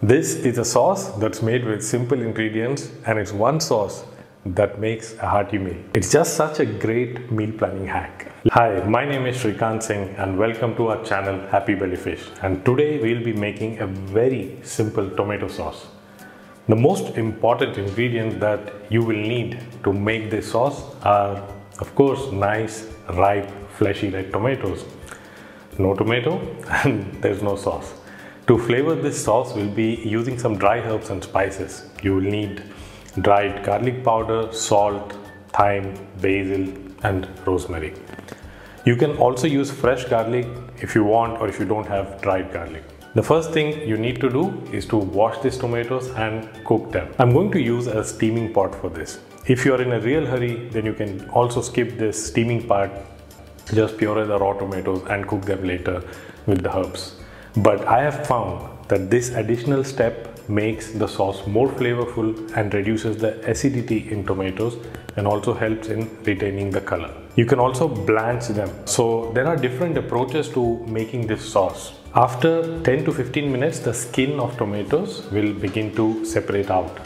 This is a sauce that's made with simple ingredients, and it's one sauce that makes a hearty meal. It's just such a great meal planning hack. Hi, my name is Shrikant Singh and welcome to our channel Happy Belly Fish. And today we'll be making a very simple tomato sauce. The most important ingredient that you will need to make this sauce are, of course, nice, ripe, fleshy red tomatoes. No tomato and there's no sauce. To flavor this sauce, we'll be using some dry herbs and spices. You will need dried garlic powder, salt, thyme, basil, and rosemary. You can also use fresh garlic if you want, or if you don't have dried garlic. The first thing you need to do is to wash these tomatoes and cook them. I'm going to use a steaming pot for this. If you're in a real hurry, then you can also skip this steaming part. Just puree the raw tomatoes and cook them later with the herbs. But I have found that this additional step makes the sauce more flavorful and reduces the acidity in tomatoes and also helps in retaining the color. You can also blanch them. So there are different approaches to making this sauce. After 10 to 15 minutes, the skin of tomatoes will begin to separate out.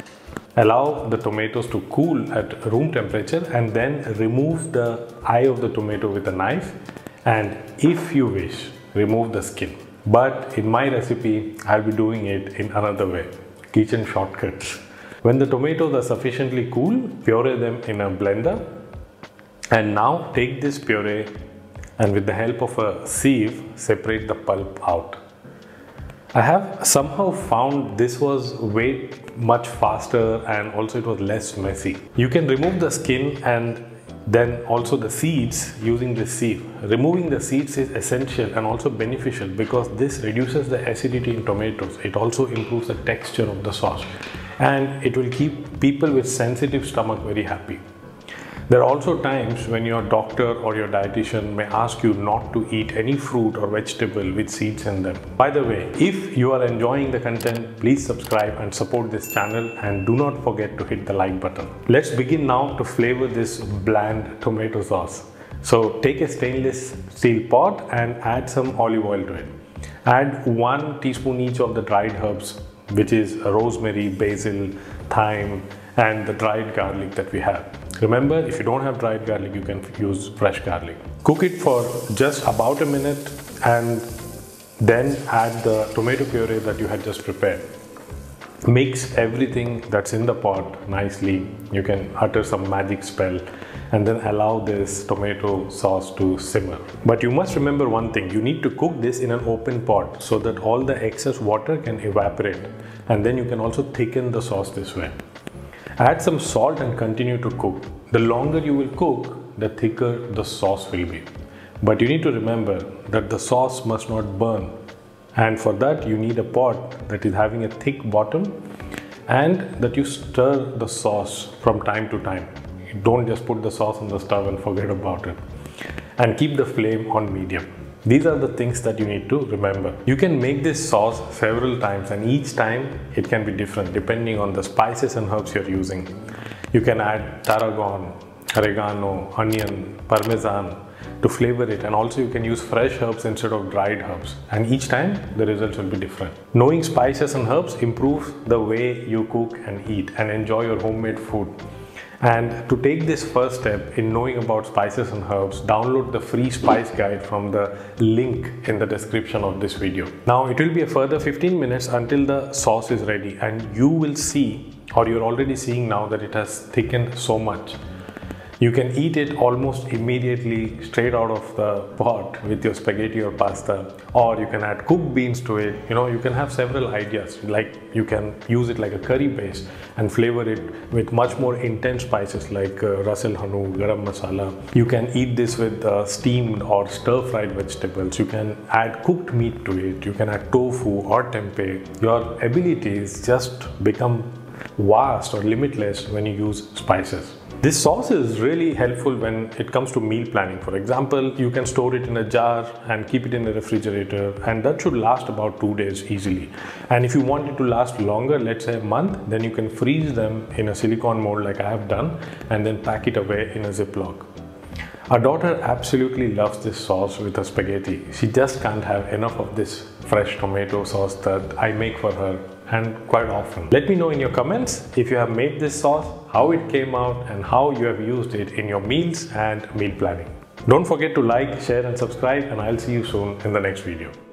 Allow the tomatoes to cool at room temperature and then remove the eye of the tomato with a knife, and if you wish, remove the skin. But in my recipe, I'll be doing it in another way, kitchen shortcuts. When the tomatoes are sufficiently cool, puree them in a blender. And now take this puree and with the help of a sieve, separate the pulp out. I have somehow found this was way much faster and also it was less messy. You can remove the skin and then also the seeds using this sieve. Removing the seeds is essential and also beneficial because this reduces the acidity in tomatoes. It also improves the texture of the sauce and it will keep people with sensitive stomach very happy. There are also times when your doctor or your dietitian may ask you not to eat any fruit or vegetable with seeds in them. By the way, if you are enjoying the content, please subscribe and support this channel and do not forget to hit the like button. Let's begin now to flavor this bland tomato sauce. So take a stainless steel pot and add some olive oil to it. Add 1 teaspoon each of the dried herbs, which is rosemary, basil, thyme, and the dried garlic that we have. Remember, if you don't have dried garlic, you can use fresh garlic. Cook it for just about a minute and then add the tomato puree that you had just prepared. Mix everything that's in the pot nicely. You can utter some magic spell and then allow this tomato sauce to simmer. But you must remember one thing, you need to cook this in an open pot so that all the excess water can evaporate, and then you can also thicken the sauce this way. Add some salt and continue to cook. The longer you will cook, the thicker the sauce will be. But you need to remember that the sauce must not burn. And for that, you need a pot that is having a thick bottom and that you stir the sauce from time to time. Don't just put the sauce on the stove and forget about it. And keep the flame on medium. These are the things that you need to remember. You can make this sauce several times and each time it can be different depending on the spices and herbs you're using. You can add tarragon, oregano, onion, parmesan to flavor it, and also you can use fresh herbs instead of dried herbs, and each time the results will be different. Knowing spices and herbs improves the way you cook and eat and enjoy your homemade food. And to take this first step in knowing about spices and herbs, download the free spice guide from the link in the description of this video. Now it will be a further 15 minutes until the sauce is ready, and you will see, or you're already seeing now, that it has thickened so much. You can eat it almost immediately straight out of the pot with your spaghetti or pasta, or you can add cooked beans to it. You can have several ideas, like you can use it like a curry base and flavor it with much more intense spices like ras el hanout, garam masala. You can eat this with steamed or stir-fried vegetables. You can add cooked meat to it. You can add tofu or tempeh. Your abilities just become vast or limitless when you use spices. This sauce is really helpful when it comes to meal planning. For example, you can store it in a jar and keep it in the refrigerator, and that should last about 2 days easily. And if you want it to last longer, let's say a month, then you can freeze them in a silicone mold like I have done and then pack it away in a Ziploc. Our daughter absolutely loves this sauce with her spaghetti. She just can't have enough of this fresh tomato sauce that I make for her, and quite often. Let me know in your comments if you have made this sauce, how it came out, and how you have used it in your meals and meal planning. Don't forget to like, share and subscribe, and I'll see you soon in the next video.